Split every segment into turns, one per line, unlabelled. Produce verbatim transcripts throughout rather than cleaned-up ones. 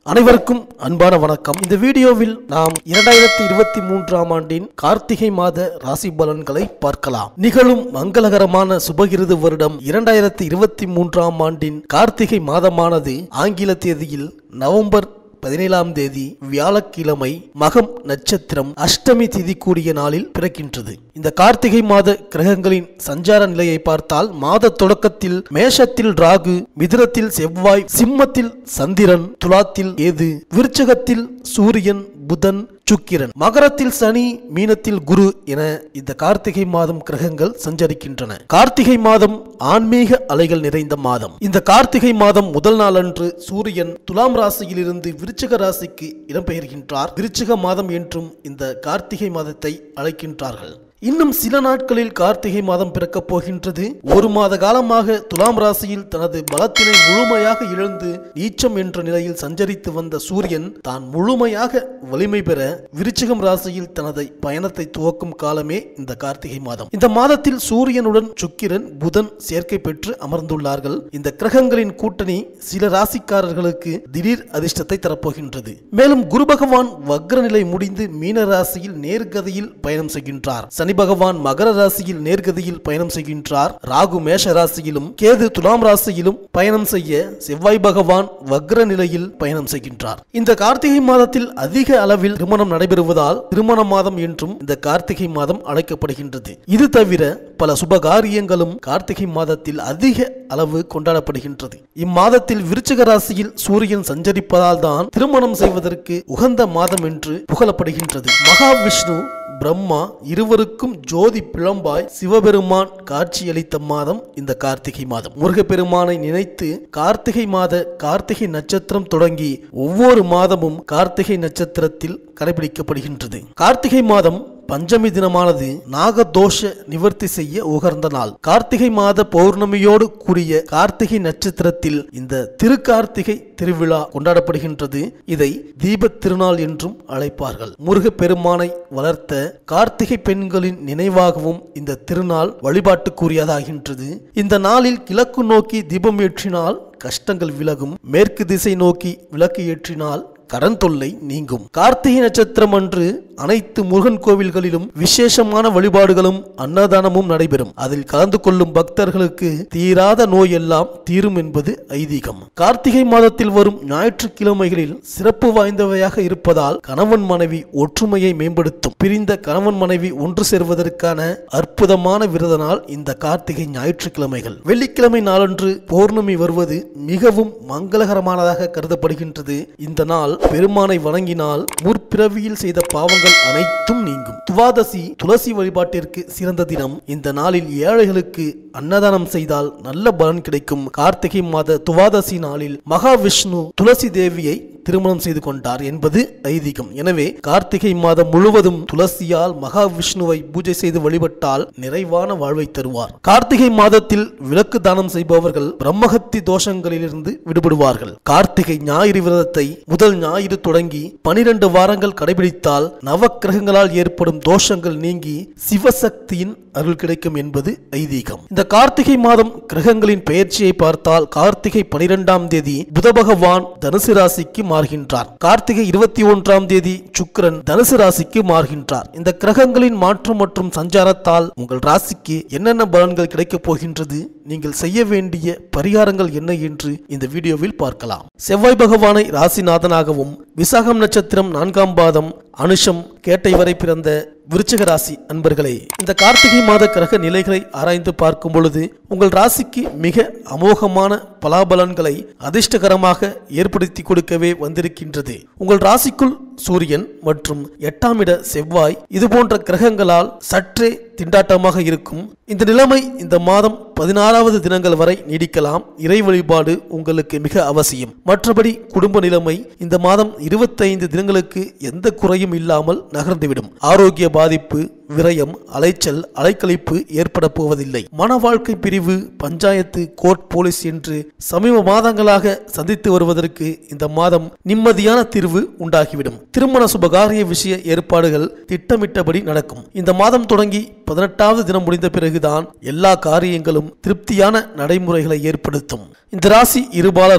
அனைவருக்கும் அன்பான வணக்கம். இந்த வீடியோவில் நாம் இரண்டாயிரத்தி இருபத்தி மூன்றாம் ஆண்டின் கார்த்திகை மாத ராசி பலன்களை பார்க்கலாம். நிகழும் மங்களகரமான சுபகிருது வருடம் இரண்டாயிரத்தி இருபத்தி மூன்றாம் ஆண்டின் கார்த்திகை மாதமானது ஆங்கில தேதியில் நவம்பர் பதினேழாம் தேதி வியாழக்கிழமை மகம் நட்சத்திரம் அஷ்டமி திதி கூடிய நாளில் பிறக்கின்றது. இந்த கார்த்திகை மாத கிரகங்களின் சஞ்சார நிலையை பார்த்தால் மாத தொடக்கத்தில் மேஷத்தில் ராகு, மிதுனத்தில் செவ்வாய், சிம்மத்தில் சந்திரன், துலாத்தில் கேது, விருச்சகத்தில் சூரியன், புதன், சுக்கிரன், மகரத்தில் சனி, மீனத்தில் குரு என இந்த கார்த்திகை மாதம் கிரகங்கள் சஞ்சரிக்கின்றன. கார்த்திகை மாதம் ஆன்மீக அலைகள் நிறைந்த மாதம். இந்த கார்த்திகை மாதம் முதல் நாள் அன்று சூரியன் துலாம் ராசியில் இருந்து விருச்சிக ராசிக்கு இடம்பெயர்கின்றார். விருச்சிக மாதம் என்றும் இந்த கார்த்திகை மாதத்தை அழைக்கின்றார்கள். இன்னும் சில நாட்களில் கார்த்திகை மாதம் பிறக்கப் போகின்றது. ஒரு மாத காலமாக துலாம் ராசியில் தனது பலத்தினை முழுமையாக இழந்து நீச்சம் என்ற நிலையில் சஞ்சரித்து வந்த சூரியன் தான் முழுமையாக வலிமை பெற விருச்சிகம் ராசியில் தனது பயணத்தை துவக்கும் காலமே இந்த கார்த்திகை மாதம். இந்த மாதத்தில் சூரியனுடன் சுக்கிரன், புதன் சேர்க்கை பெற்று அமர்ந்துள்ளார்கள். இந்த கிரகங்களின் கூட்டணி சில ராசிக்காரர்களுக்கு திடீர் அதிர்ஷ்டத்தை தரப்போகின்றது. மேலும் குரு பகவான் வக்ர நிலை முடிந்து மீன ராசியில் நேர்கதியில் பயணம் செய்கின்றார். சனி பகவான் மகர ராசியில் நேர்கதியில் பயணம் செய்கின்றார். ராகு மேஷ ராசியிலும் கேது துலாம் ராசியிலும் பயணம் செய்ய செவ்வாய் பகவான் வக்ர நிலையில் பயணம் செய்கின்றார். இந்த கார்த்திகை மாதத்தில் அதிக அளவில் திருமணம் நடைபெறுவதால் திருமண மாதம் என்றும் இந்த கார்த்திகை மாதம் அழைக்கப்படுகின்றது. இது தவிர பல சுபகாரியங்களும் கார்த்திகை மாதத்தில் அதிக அளவு கொண்டாடப்படுகின்றது. இம்மாதத்தில் விருச்சிக ராசியில் சூரியன் சஞ்சரிப்பதால் தான் திருமணம் செய்வதற்கு உகந்த மாதம் என்று புகழப்படுகின்றது. மகாவிஷ்ணு பிரம்மா இருவருக்கும் ஜோதி பிழம்பாய் சிவபெருமான் காட்சியளித்த மாதம் இந்த கார்த்திகை மாதம். முருகப்பெருமானை நினைத்து கார்த்திகை மாத கார்த்திகை நட்சத்திரம் தொடங்கி ஒவ்வொரு மாதமும் கார்த்திகை நட்சத்திரத்தில் கடைபிடிக்கப்படுகின்றது. கார்த்திகை மாதம் பஞ்சமி தினமானது நாகதோஷ நிவர்த்தி செய்ய உகர்ந்த நாள். கார்த்திகை மாத பௌர்ணமியோடு கூடிய கார்த்திகை நட்சத்திரத்தில் இந்த திருக்கார்த்திகை திருவிழா கொண்டாடப்படுகின்றது. இதை தீப திருநாள் என்றும் அழைப்பார்கள். முருகப்பெருமானை வளர்த்த கார்த்திகை பெண்களின் நினைவாகவும் இந்த திருநாள் வழிபாட்டுக்குரியதாகின்றது. இந்த நாளில் கிழக்கு நோக்கி தீபம் ஏற்றினால் கஷ்டங்கள் விலகும். மேற்கு திசை நோக்கி விளக்கு ஏற்றினால் கடன் தொல்லை நீங்கும். கார்த்திகை நட்சத்திரம் அன்று அனைத்து முருகன் கோவில்களிலும் விசேஷமான வழிபாடுகளும் அன்னதானமும் நடைபெறும். அதில் கலந்து கொள்ளும் பக்தர்களுக்கு தீராத நோய் எல்லாம் தீரும் என்பது ஐதீகம். கார்த்திகை மாதத்தில் வரும் ஞாயிற்றுக்கிழமைகளில் சிறப்பு வாய்ந்தவையாக இருப்பதால் கணவன் மனைவி ஒற்றுமையை மேம்படுத்தும். பிரிந்த கணவன் மனைவி ஒன்று சேர்வதற்கான அற்புதமான விரத நாள் இந்த கார்த்திகை ஞாயிற்றுக்கிழமைகள். வெள்ளிக்கிழமை நாளன்று பௌர்ணமி வருவது மிகவும் மங்களகரமானதாக கருதப்படுகின்றது. இந்த நாள் பெருமானை வணங்கினால் முற்பிறவியில் செய்த பாவங்கள் அனைத்தும் நீங்கும். துவாதசி துளசி வழிபாட்டிற்கு சிறந்த தினம். இந்த நாளில் ஏழைகளுக்கு அன்னதானம் செய்தால் நல்ல பலன் கிடைக்கும். கார்த்திகை மாத துவாதசி நாளில் மகாவிஷ்ணு துளசி தேவியை திருமணம் செய்து கொண்டார் என்பது ஐதீகம். எனவே கார்த்திகை மாதம் முழுவதும் துளசியால் மகாவிஷ்ணுவை பூஜை செய்து வழிபட்டால் நிறைவான வாழ்வை தருவார். கார்த்திகை மாதத்தில் விளக்கு தானம் செய்பவர்கள் பிரம்மஹத்தி தோஷங்களிலிருந்து விடுபடுவார்கள். கார்த்திகை ஞாயிறு விரதத்தை முதல் ஞாயிறு தொடங்கி பனிரெண்டு வாரங்கள் கடைபிடித்தால் நவக்கிரகங்களால் ஏற்படும் தோஷங்கள் நீங்கி சிவசக்தியின் அருள் கிடைக்கும் என்பது ஐதீகம். இந்த கார்த்திகை மாதம் கிரகங்களின் பெயர்ச்சியை பார்த்தால் கார்த்திகை பனிரெண்டாம் தேதி புத பகவான் தனுசு ராசிக்கு மாறுகின்றார். கார்த்திகை இருபத்தி ஒன்றாம் தேதி சுக்கிரன் தனுசு ராசிக்கு மாறுகின்றார். இந்த கிரகங்களின் மாற்றம் மற்றும் சஞ்சாரத்தால் உங்கள் ராசிக்கு என்னென்ன பலன்கள் கிடைக்கப் போகின்றது, நீங்கள் செய்ய வேண்டிய பரிகாரங்கள் என்ன என்று இந்த வீடியோவில் பார்க்கலாம். செவ்வாய் பகவானை ராசிநாதனாகவும், விசாகம் நட்சத்திரம் நான்காம் பாதம், அனுஷம் கேட்டை வரை பிறந்த விருச்சிக ராசி அன்பர்களே, இந்த கார்த்திகை மாத கிரக நிலைகளை ஆராய்ந்து பார்க்கும் பொழுது உங்கள் ராசிக்கு மிக அமோகமான பலாபலன்களை அதிர்ஷ்டகரமாக ஏற்படுத்தி கொடுக்கவே வந்திருக்கின்றது. உங்கள் ராசிக்குள் சூரியன் மற்றும் எட்டாம் இட செவ்வாய் இது போன்ற கிரகங்களால் சற்றே திண்டாட்டமாக இருக்கும். இந்த நிலைமை இந்த மாதம் பதினாறாவது தினங்கள் வரை நீடிக்கலாம். இறை வழிபாடு உங்களுக்கு மிக அவசியம். மற்றபடி குடும்ப நிலைமை இந்த மாதம் இருபத்தி ஐந்து தினங்களுக்கு எந்த குறையும் இல்லாமல் நகர்ந்துவிடும். ஆரோக்கிய பாதிப்பு, விரயம், அலைச்சல், அலைக்கழிப்பு ஏற்பட போவதில்லை. மன வாழ்க்கை பிரிவு, பஞ்சாயத்து, கோர்ட், போலீஸ் என்று சமீப மாதங்களாக சந்தித்து வருவதற்கு இந்த மாதம் நிம்மதியான தீர்வு உண்டாகிவிடும். திருமண சுபகாரிய விஷய ஏற்பாடுகள் திட்டமிட்டபடி நடக்கும். இந்த மாதம் தொடங்கி பதினெட்டாவது தினம் முடிந்த பிறகுதான் எல்லா காரியங்களும் திருப்தியான நடைமுறைகளை ஏற்படுத்தும். இந்த ராசி இருபாலரும்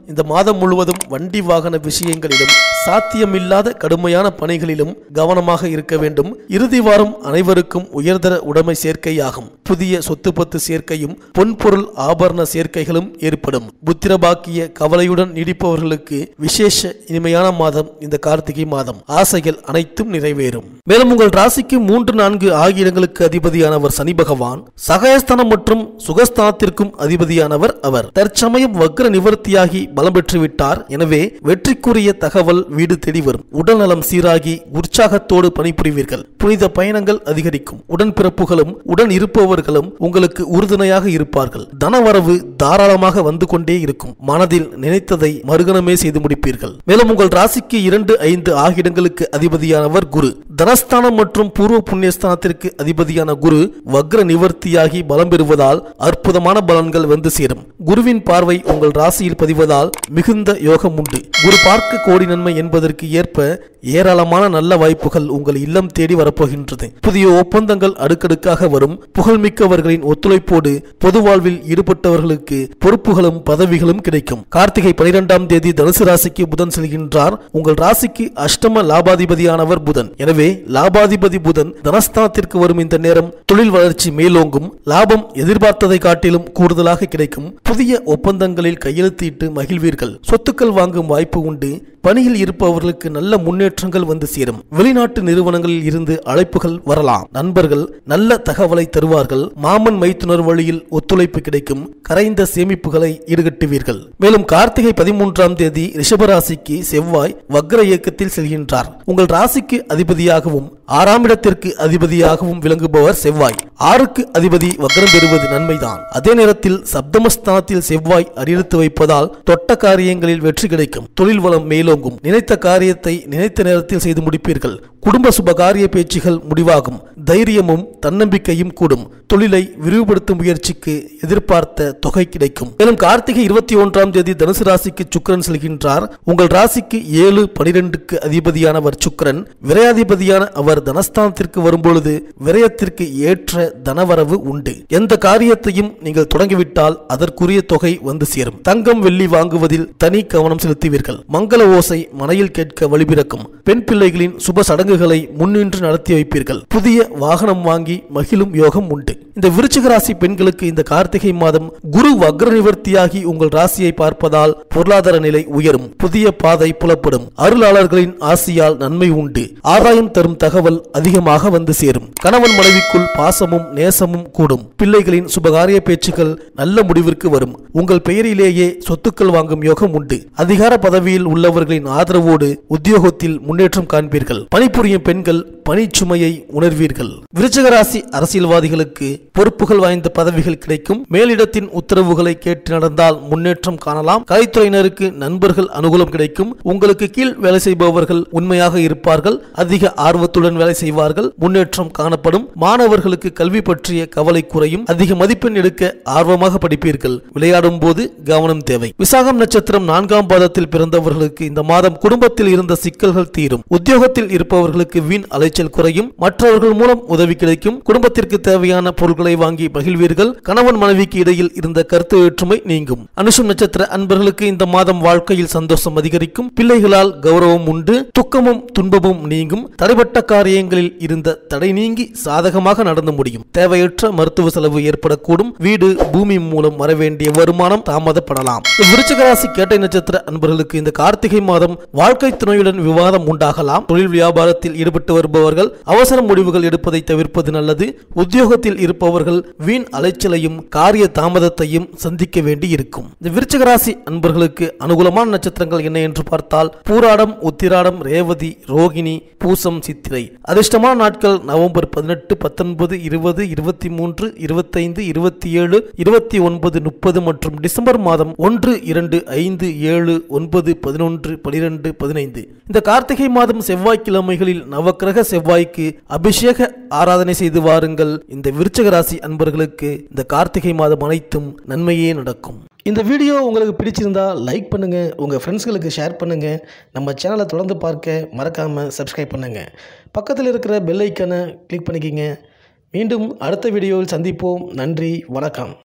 இந்த மாதம் முழுவதும் வண்டி வாகன விஷயங்களிலும் சாத்தியமில்லாத கடுமையான பணிகளிலும் கவனமாக இருக்க வேண்டும். இறுதி வாரம் அனைவருக்கும் உயர்தர உடைமை சேர்க்கையாகும். புதிய சொத்து பத்து சேர்க்கையும் பொன்பொருள் ஆபரண சேர்க்கைகளும் ஏற்படும். புத்திரபாக்கிய கவலையுடன் நீடிப்பவர்களுக்கு விசேஷ இனிமையான மாதம் இந்த கார்த்திகை மாதம். ஆசைகள் அனைத்தும் நிறைவேறும். மேலும் உங்கள் ராசிக்கு மூன்று நான்கு ஆகிய இடங்களுக்கு அதிபதியானவர் சனி பகவான். சகாயஸ்தானம் மற்றும் சுகஸ்தானத்திற்கும் அதிபதியானவர் அவர். தற்சமயம் வக்ர நிவர்த்தியாகி பலம் பெற்றுவிட்டார். எனவே வெற்றிக்குரிய தகவல் வீடு தேடி வரும். உடல்நலம் சீராகி உற்சாகத்தோடு பணிபுரிவீர்கள். புனித பயணங்கள் அதிகரிக்கும். உடன்பிறப்புகளும் உடன் இருப்பவர்களும் உங்களுக்கு உறுதுணையாக இருப்பார்கள். தனவரவு தாராளமாக வந்து கொண்டே இருக்கும். மனதில் நினைத்ததை மறுகணமே செய்து முடிப்பீர்கள். மேலும் உங்கள் ராசிக்கு இரண்டு ஐந்து ஆகிய இடங்களுக்கு அதிபதியானவர் குரு. தனஸ்தானம் மற்றும் பூர்வ புண்ணியஸ்தானத்திற்கு அதிபதியான குரு வக்ர நிவர்த்தியாகி பலம் பெறுவதால் அற்புதமான பலன்கள் வந்து சேரும். குருவின் பார்வை உங்கள் ராசியில் பதிவதால் மிகுந்த யோகம் உண்டு. குரு பார்க்க கோடி நன்மை என்பதற்கு ஏற்ப ஏராளமான நல்ல வாய்ப்புகள் உங்கள் இல்லம் தேடி வரப்போகின்றது. புதிய ஒப்பந்தங்கள் அடுக்கடுக்காக வரும். புகழ்மிக்கவர்களின் ஒத்துழைப்போடு பொது வாழ்வில் ஈடுபட்டவர்களுக்கு பொறுப்புகளும் பதவிகளும் கிடைக்கும். கார்த்திகை பனிரெண்டாம் தேதி தனுசு ராசிக்கு புதன் செல்கின்றார். உங்கள் ராசிக்கு அஷ்டம லாபாதிபதியானவர் புதன். எனவே லாபாதிபதி புதன் தனஸ்தானத்திற்கு வரும் இந்த நேரம் தொழில் வளர்ச்சி மேலோங்கும். லாபம் எதிர்பார்த்ததை காட்டிலும் கூடுதலாக கிடைக்கும். புதிய ஒப்பந்தங்களில் கையெழுத்திட்டு மகிழ்வீர்கள். சொத்துக்கள் வாங்கும் வாய்ப்பு உண்டு. பணியில் இருப்பவர்களுக்கு நல்ல முன்னேற்றங்கள் வந்து சேரும். வெளிநாட்டு நிறுவனங்களில் இருந்து அழைப்புகள் வரலாம். நண்பர்கள் நல்ல தகவலை தருவார்கள். மாமன் மைத்துனர் வழியில் ஒத்துழைப்பு கிடைக்கும். கரைந்த சேமிப்புகளை ஈடுகட்டுவீர்கள். மேலும் கார்த்திகை பதிமூன்றாம் தேதி ரிஷபராசிக்கு செவ்வாய் வக்ர இயக்கத்தில் செல்கின்றார். உங்கள் ராசிக்கு அதிபதியாகவும் ஆறாம் இடத்திற்கு அதிபதியாகவும் விளங்குபவர் செவ்வாய். ஆறுக்கு அதிபதி வக்ரம் பெறுவது நன்மைதான். அதே நேரத்தில் சப்தமஸ்தானத்தில் செவ்வாய் அடியெடுத்து வைப்பதால் தொட்ட காரியங்களில் வெற்றி கிடைக்கும். தொழில் வளம் மேலோங்கும். நினைத்த காரியத்தை நினைத்த நேரத்தில் செய்து முடிப்பீர்கள். குடும்ப சுப காரிய பேச்சுகள் முடிவாகும். தைரியமும் தன்னம்பிக்கையும் கூடும். தொழிலை விரிவுபடுத்தும் முயற்சிக்கு எதிர்பார்த்த தொகை கிடைக்கும். மேலும் கார்த்திகை இருபத்தி ஒன்றாம் தேதி தனுசு ராசிக்கு சுக்கிரன் செல்கின்றார். உங்கள் ராசிக்கு ஏழு பனிரெண்டுக்கு அதிபதியானவர் சுக்கிரன். விரையாதிபதியான அவர் தனஸ்தானத்திற்கு வரும்பொழுது விரயத்திற்கு ஏற்ற தனவரவு உண்டு. எந்த காரியத்தையும் நீங்கள் தொடங்கிவிட்டால் அதற்குரிய தொகை வந்து சேரும். தங்கம் வெள்ளி வாங்குவதில் தனி கவனம் செலுத்துவீர்கள். மங்கள ஓசை மனையில் கேட்க வழிபிறக்கும். பெண் பிள்ளைகளின் சுப சடங்குகளை முன்னின்று நடத்தி வைப்பீர்கள். புதிய வாகனம் வாங்கி மகிழும் யோகம் உண்டு. இந்த விருச்சிக ராசி பெண்களுக்கு இந்த கார்த்திகை மாதம் குரு வக்ர நிவர்த்தியாகி உங்கள் ராசியை பார்ப்பதால் பொருளாதார நிலை உயரும். புதிய பாதை புலப்படும். அருளாளர்களின் ஆசியால் நன்மை உண்டு. ஆதாயம் தரும் தகவல் அதிகமாக வந்து சேரும். கணவன் மனைவிக்குள் பாசமும் நேசமும் கூடும். பிள்ளைகளின் சுபகாரிய பேச்சுக்கள் நல்ல முடிவிற்கு வரும். உங்கள் பெயரிலேயே சொத்துக்கள் வாங்கும் யோகம் உண்டு. அதிகார பதவியில் உள்ளவர்களின் ஆதரவோடு உத்தியோகத்தில் முன்னேற்றம் காண்பீர்கள். பணிபுரியும் பெண்கள் பணிச்சுமையை உணர்வீர்கள். விருச்சிக ராசி அரசியல்வாதிகளுக்கு பொறுப்புகள் வாய்ந்த பதவிகள் கிடைக்கும். மேலிடத்தின் உத்தரவுகளை கேட்டு நடந்தால் முன்னேற்றம் காணலாம். கலைத்துறையினருக்கு நண்பர்கள் அனுகூலம் கிடைக்கும். உங்களுக்கு கீழ் வேலை செய்பவர்கள் உண்மையாக இருப்பார்கள். அதிக ஆர்வத்துடன் வேலை செய்வார்கள். முன்னேற்றம் காணப்படும். மாணவர்களுக்கு கல்வி பற்றிய கவலை குறையும். அதிக மதிப்பெண் எடுக்க ஆர்வமாக படிப்பீர்கள். விளையாடும் போது கவனம் தேவை. விசாகம் நட்சத்திரம் நான்காம் பாதத்தில் பிறந்தவர்களுக்கு இந்த மாதம் குடும்பத்தில் இருந்த சிக்கல்கள் தீரும். உத்தியோகத்தில் இருப்பவர்களுக்கு வீண் அலைச்சல் குறையும். மற்றவர்கள் மூலம் உதவி கிடைக்கும். குடும்பத்திற்கு தேவையான பொருட்களை வாங்கி மகிழ்வீர்கள். கணவன் மனைவிக்கு இடையில் இருந்த கருத்து வேற்றுமை நீங்கும். அனுஷம் நட்சத்திர அன்பர்களுக்கு இந்த மாதம் வாழ்க்கையில் சந்தோஷம் அதிகரிக்கும். பிள்ளைகளால் கௌரவம் உண்டு. துக்கமும் துன்பமும் நீங்கும். தடைப்பட்ட காரியங்களில் இருந்த தடை நீங்கி சாதகமாக நடந்து முடியும். தேவையற்ற மருத்துவ செலவு ஏற்படக்கூடும். வீடு பூமி மூலம் வரவேண்டிய வருமானம் தாமதப்படலாம். விருச்சிக ராசி கேட்டை நட்சத்திர அன்பர்களுக்கு இந்த கார்த்திகை மாதம் வாழ்க்கை துணையுடன் விவாதம் உண்டாகலாம். தொழில் வியாபாரத்தில் ஈடுபட்டு வருபவர்கள் அவசர முடிவுகள் எடுப்பதை தவிர்ப்பது நல்லது. உத்தியோகத்தில் இருப்பவர்கள் வீண் அலைச்சலையும் காரிய தாமதத்தையும் சந்திக்க வேண்டி இருக்கும். இந்த விருச்சிக ராசி அன்பர்களுக்கு அனுகூலமான நட்சத்திரங்கள் என்ன என்று பார்த்தால் பூராடம் உத்திராடம் ரேவதி ரோகிணி பூசம் சித்திரை. அதிர்ஷ்டமான நாட்கள் நவம்பர் பதினெட்டு பத்தொன்பது இருபது இருபத்தி மூன்று இருபத்தைந்து இருபத்தி ஏழு இருபத்தி ஒன்பது முப்பது மற்றும் டிசம்பர் மாதம் ஒன்று இரண்டு ஐந்து ஏழு ஒன்பது பதினொன்று பனிரெண்டு பதினைந்து. இந்த கார்த்திகை மாதம் செவ்வாய்க்கிழமைகளில் நவக்கிரக செவ்வாய்க்கு அபிஷேக ஆராதனை செய்து வாருங்கள். இந்த விருச்சிக ராசி அன்பர்களுக்கு இந்த கார்த்திகை மாதம் அனைத்தும் நன்மையே நடக்கும். இந்த வீடியோ உங்களுக்கு பிடிச்சிருந்தா லைக் பண்ணுங்க, உங்க ஃப்ரெண்ட்ஸ்களுக்கு ஷேர் பண்ணுங்க. நம்ம சேனலை தொடர்ந்து பார்க்க மறக்காம சப்ஸ்கிரைப் பண்ணுங்க. பக்கத்தில் இருக்கிற பெல் ஐக்கானை கிளிக் பண்ணிக்கிங்க. மீண்டும் அடுத்த வீடியோவில் சந்திப்போம். நன்றி, வணக்கம்.